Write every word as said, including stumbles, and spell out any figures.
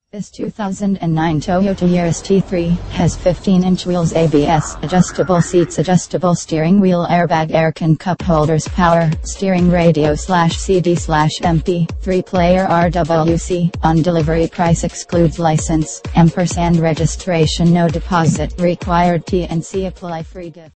This two thousand nine Toyota Yaris T three has fifteen inch wheels, A B S, adjustable seats, adjustable steering wheel, airbag, air can, cup holders, power, steering, radio slash C D slash M P three player R W C. On delivery price excludes license, ampersand registration, no deposit required, T and C apply, free gift.